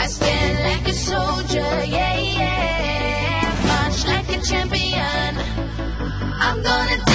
stand like a soldier, yeah, yeah. March like a champion. I'm gonna